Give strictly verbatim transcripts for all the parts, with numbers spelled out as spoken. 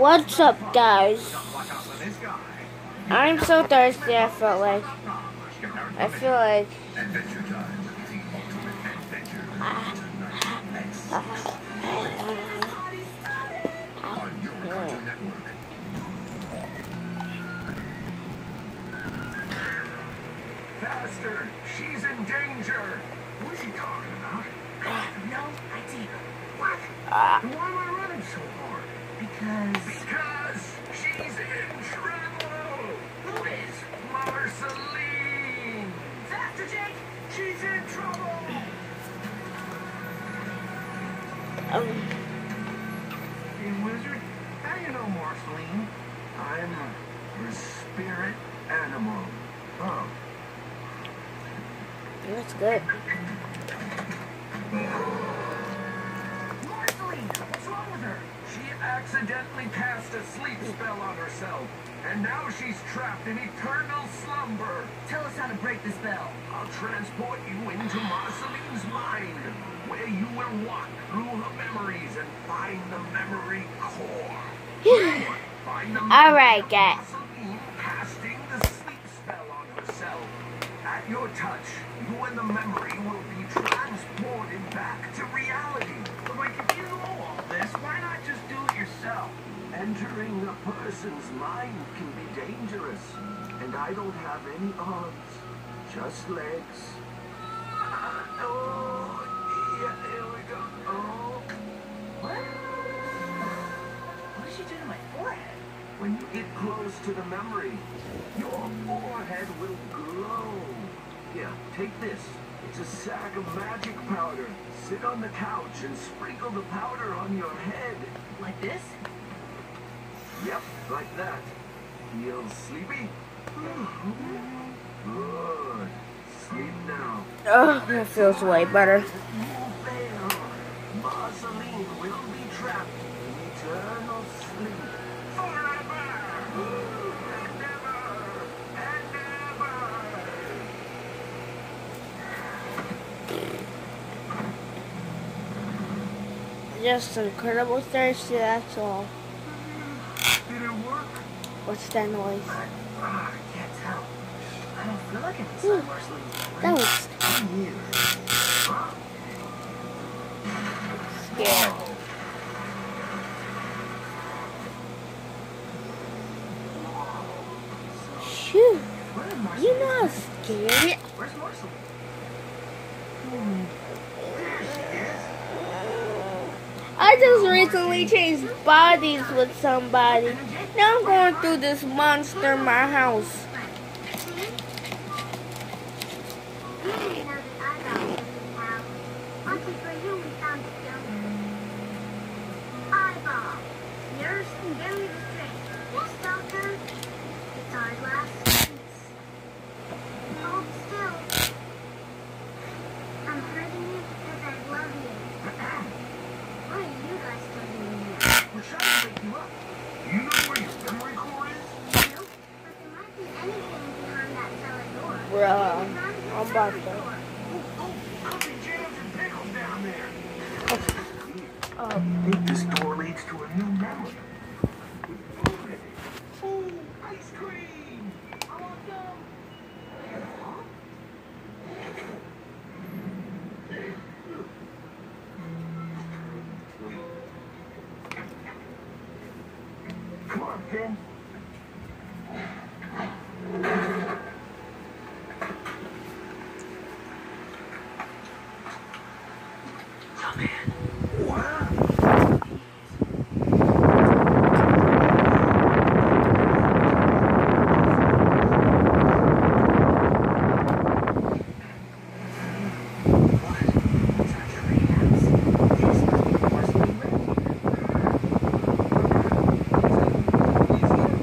What's up, guys? I'm so thirsty. I feel like I feel like Faster! She's in danger! What is he talking about? No idea. What? uh, Why am I running so hard? Because... Because she's in trouble! Who is? Marceline! Faster, Jake! She's in trouble! um, Hey, wizard, how do you know Marceline? I'm her spirit animal. Oh. that's good. Marceline, what's wrong with her? She accidentally cast a sleep spell on herself, and now she's trapped in eternal slumber. Tell us how to break the spell. I'll transport you into Marceline's mind, where you will walk through her memories and find the memory core. Find the All memory right, of guys. Marceline casting the sleep spell on herself. At your touch, you and the memory will be transported back to reality. But like, if you know all this, why not just do it yourself? Entering a person's mind can be dangerous, and I don't have any arms, just legs. Oh, yeah, here we go. Oh. What? What did she do to my forehead? When you get close to the memory, your forehead will glow. Here, take this. It's a sack of magic powder. Sit on the couch and sprinkle the powder on your head. Like this? Yep, like that. Feel sleepy? Good. Sleep now. Oh, that feels way better. You fail. Marceline will be trapped in eternal sleep. Forever! And ever! And ever! Just incredible thirsty. That's all. Did it work? What's that noise? Ah, I can't tell. I don't feel like I'm Ooh, inside Marceline's brain. that was scary. Shoot, Where did you Marceline know how go? scary. Where's Marceline? I just recently changed bodies with somebody. Now I'm going through this monster in my house. We're trying to wake you up. You know where your memory core is? Bruh, I'm about to. Oh, cookie jams and pickles down there. Oh, I think this door leads to a new memory. Oh, ice cream! I want some. Come on, Finn. Oh, man. Wow. Marceline right here.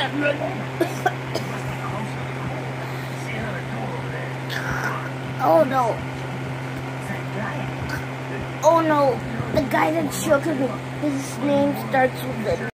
Oh no. Oh no. The guy that shook me, his name starts with a